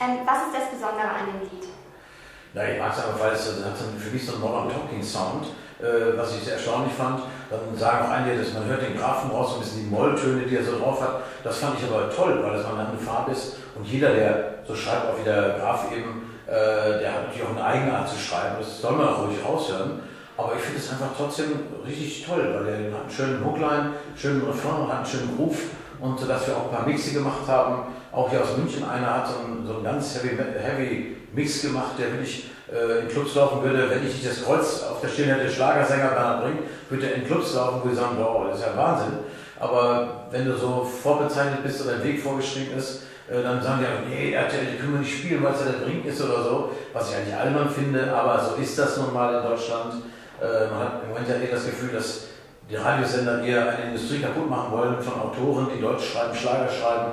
Was ist das Besondere an dem Lied? Ja, ich mag es einfach, weil es hat für mich so einen Modern Talking Sound, was ich sehr erstaunlich fand. Dann sagen auch einige, dass man hört den Grafen raus, so ein bisschen die Molltöne, die er so drauf hat. Das fand ich aber toll, weil das mal eine Farbe ist. Und jeder, der so schreibt, auch wie der Graf eben, der hat natürlich auch eine eigene Art zu schreiben. Das soll man auch ruhig raushören. Aber ich finde es einfach trotzdem richtig toll, weil er hat einen schönen Hookline, einen schönen Refrain und hat einen schönen Groove. Und dass wir auch ein paar Mixe gemacht haben, auch hier aus München, einer hat so einen ganz heavy Mix gemacht, der wirklich in Clubs laufen würde, wenn ich nicht das Kreuz auf der Stirn hätte, Schlagersänger Bernhard Brink, würde er in Clubs laufen, wo ich sagen, wow, das ist ja Wahnsinn. Aber wenn du so vorbezeichnet bist oder ein Weg vorgeschrieben ist, dann sagen die auch, nee, RTL, die können wir nicht spielen, weil es ja der Brink ist oder so, was ich eigentlich albern finde, aber so ist das nun mal in Deutschland. Man hat im Moment ja eher das Gefühl, dass die Radiosender eher eine Industrie kaputt machen wollen von Autoren, die Deutsch schreiben, Schlager schreiben.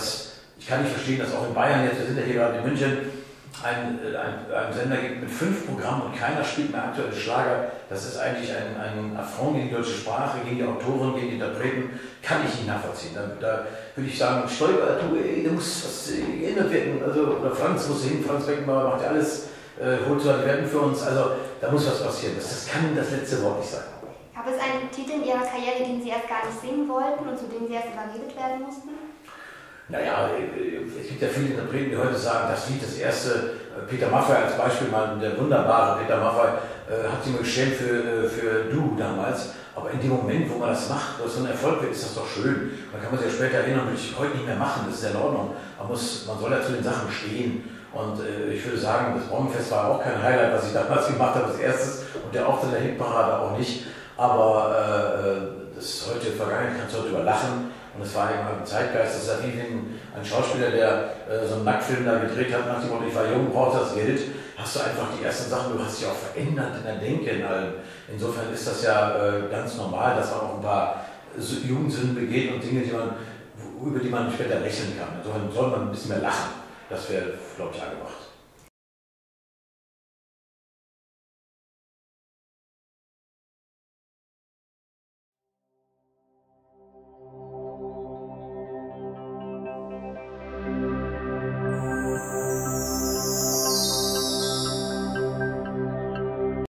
Ich kann nicht verstehen, dass auch in Bayern, jetzt wir sind ja hier gerade in München, einen Sender gibt mit 5 Programmen und keiner spielt mehr aktuelle Schlager. Das ist eigentlich ein Affront gegen die deutsche Sprache, gegen die Autoren, gegen die Interpreten. Kann ich nicht nachvollziehen. Da würde ich sagen, Stoiber, da muss was geändert werden. Also, oder Franz muss hin, Franz Beckenbauer macht ja alles, holt so die Wetten für uns. Also da muss was passieren. Das kann das letzte Wort nicht sein. Gab es einen Titel in Ihrer Karriere, den Sie erst gar nicht singen wollten und zu dem Sie erst überredet werden mussten? Naja, es gibt ja viele Interpreten, die heute sagen, das Lied, das erste, Peter Maffay als Beispiel, der wunderbare Peter Maffay, hat sich mir geschämt für Du damals. Aber in dem Moment, wo man das macht, wo es so ein Erfolg wird, ist das doch schön. Man kann sich ja später erinnern, würde ich heute nicht mehr machen, das ist ja in Ordnung. Man soll ja zu den Sachen stehen. Und ich würde sagen, das Braunfest war auch kein Highlight, was ich damals gemacht habe als erstes. Und der Auftritt der Hitparade auch nicht. Aber das ist heute Vergangenheit, kannst du heute über lachen. Und es war eben ein Zeitgeist, das ist ja wie ein Schauspieler, der so einen Nacktfilm da gedreht hat, nach dem Motto, ich war jung, brauchte das Geld, hast du einfach die ersten Sachen, du hast dich auch verändert in der Denke in allem. Insofern ist das ja ganz normal, dass man auch ein paar Jugendsünden begeht und Dinge, über die man später lächeln kann. Insofern soll man ein bisschen mehr lachen. Das wäre, glaube ich, angebracht.